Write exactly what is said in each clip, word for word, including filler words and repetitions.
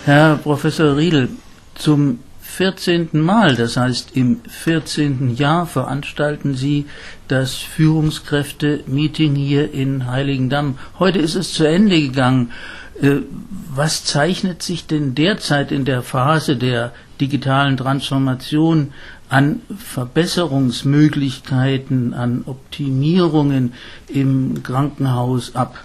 Herr Professor Riedl, zum vierzehnten Mal, das heißt im vierzehnten Jahr, veranstalten Sie das Führungskräfte-Meeting hier in Heiligendamm. Heute ist es zu Ende gegangen. Was zeichnet sich denn derzeit in der Phase der digitalen Transformation an Verbesserungsmöglichkeiten, an Optimierungen im Krankenhaus ab?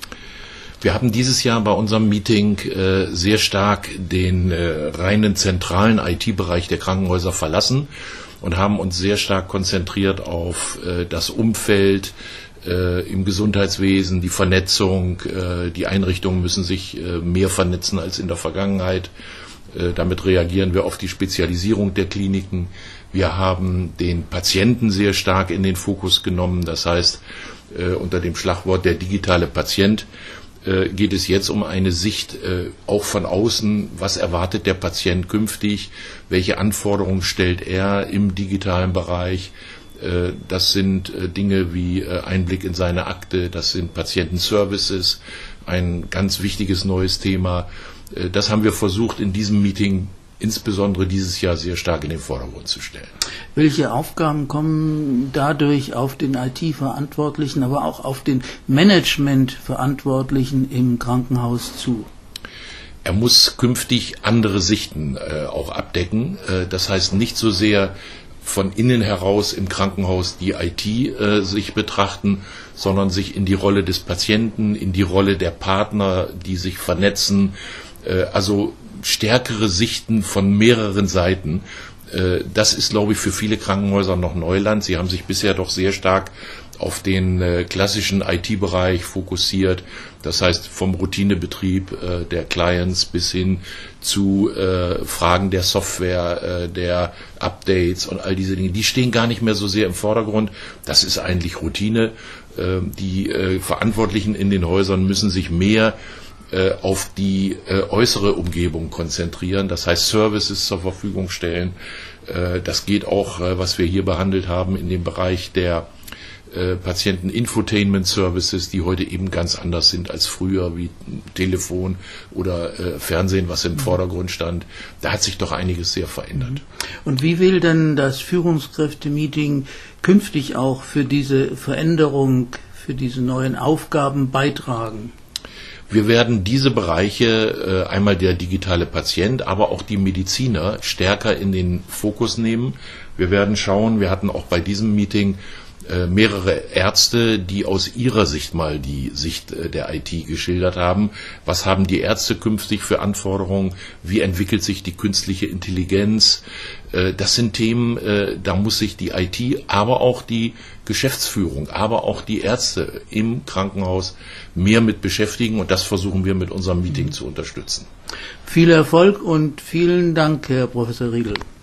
Wir haben dieses Jahr bei unserem Meeting äh, sehr stark den äh, reinen zentralen I T-Bereich der Krankenhäuser verlassen und haben uns sehr stark konzentriert auf äh, das Umfeld äh, im Gesundheitswesen, die Vernetzung. Äh, die Einrichtungen müssen sich äh, mehr vernetzen als in der Vergangenheit. Äh, damit reagieren wir auf die Spezialisierung der Kliniken. Wir haben den Patienten sehr stark in den Fokus genommen. Das heißt, äh, unter dem Schlagwort der digitale Patient geht es jetzt um eine Sicht äh, auch von außen, was erwartet der Patient künftig, welche Anforderungen stellt er im digitalen Bereich. Äh, das sind äh, Dinge wie äh, Einblick in seine Akte, das sind Patientenservices, ein ganz wichtiges neues Thema. Äh, das haben wir versucht in diesem Meeting insbesondere dieses Jahr sehr stark in den Vordergrund zu stellen. Welche Aufgaben kommen dadurch auf den I T-Verantwortlichen, aber auch auf den Management-Verantwortlichen im Krankenhaus zu? Er muss künftig andere Sichten äh, auch abdecken. Äh, das heißt nicht so sehr von innen heraus im Krankenhaus die I T äh, sich betrachten, sondern sich in die Rolle des Patienten, in die Rolle der Partner, die sich vernetzen, äh, also stärkere Sichten von mehreren Seiten. Das ist, glaube ich, für viele Krankenhäuser noch Neuland. Sie haben sich bisher doch sehr stark auf den klassischen I T-Bereich fokussiert. Das heißt, vom Routinebetrieb der Clients bis hin zu Fragen der Software, der Updates und all diese Dinge. Die stehen gar nicht mehr so sehr im Vordergrund. Das ist eigentlich Routine. Die Verantwortlichen in den Häusern müssen sich mehr auf die äh, äußere Umgebung konzentrieren, das heißt Services zur Verfügung stellen. Äh, das geht auch, äh, was wir hier behandelt haben, in dem Bereich der äh, Patienten-Infotainment-Services, die heute eben ganz anders sind als früher, wie Telefon oder äh, Fernsehen, was im Vordergrund stand. Da hat sich doch einiges sehr verändert. Und wie will denn das Führungskräfte-Meeting künftig auch für diese Veränderung, für diese neuen Aufgaben beitragen? Wir werden diese Bereiche, äh, einmal der digitale Patient, aber auch die Mediziner stärker in den Fokus nehmen. Wir werden schauen, wir hatten auch bei diesem Meeting äh, mehrere Ärzte, die aus ihrer Sicht mal die Sicht äh, der I T geschildert haben. Was haben die Ärzte künftig für Anforderungen? Wie entwickelt sich die künstliche Intelligenz? Äh, das sind Themen, äh, da muss sich die I T, aber auch die Geschäftsführung, aber auch die Ärzte im Krankenhaus mehr mit beschäftigen, und das versuchen wir mit unserem Meeting zu unterstützen. Viel Erfolg und vielen Dank, Herr Professor Riedl.